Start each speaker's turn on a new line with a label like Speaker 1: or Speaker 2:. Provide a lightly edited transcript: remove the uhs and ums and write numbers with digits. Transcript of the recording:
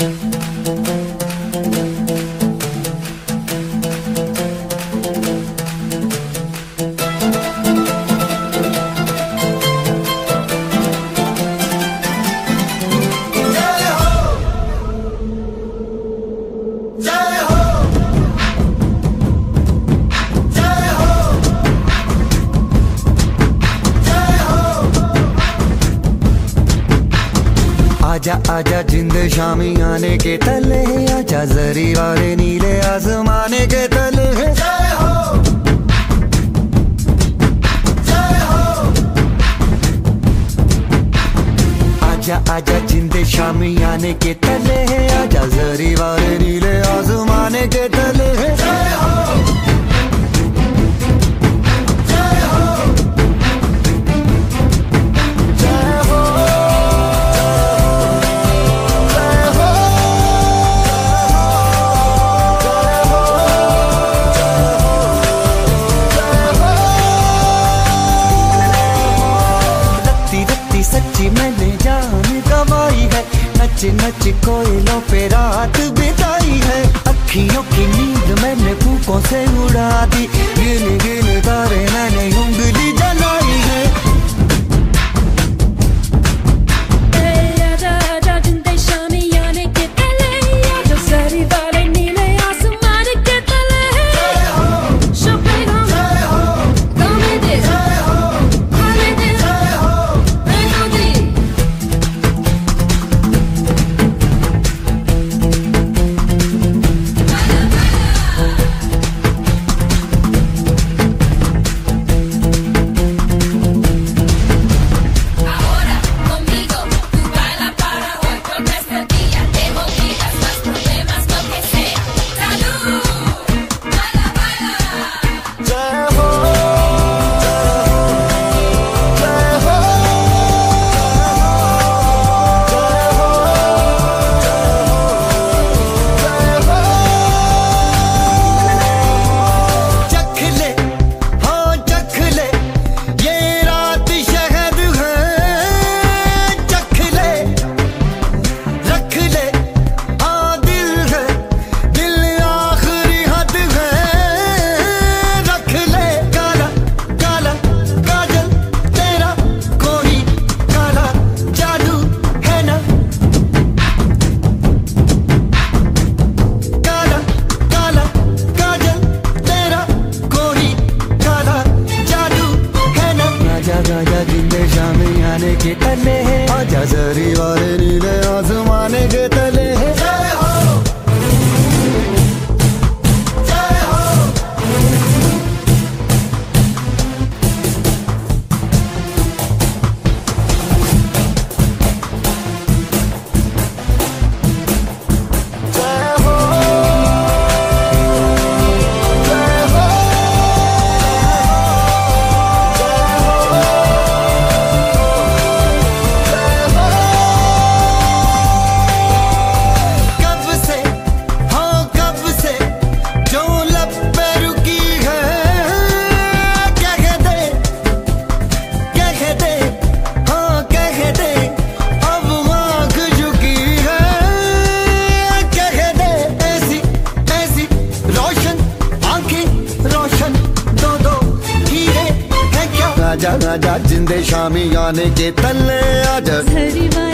Speaker 1: आजा आजा जिंद शामी आने के तले, आजा जरी वाले नीले आसमाने के तले। जय हो जय हो। आजा आजा जिंद शामी आने के तले, आजा जरी वाले नीले आसमाने के तले। जय हो सच्ची मैंने जान गवाई है, नच नच कोयलों पे रात बिताई है। अखियों की नींद मैंने फूकों से उड़ा दी, गिन गिन तारे मैंने उंगली जलाई है। आने के तले है, आजा जरी वाले नीले आसमाने के तले है। जय हो जय हो। आजा आजा जिंदे शामी आने के तले, आजा।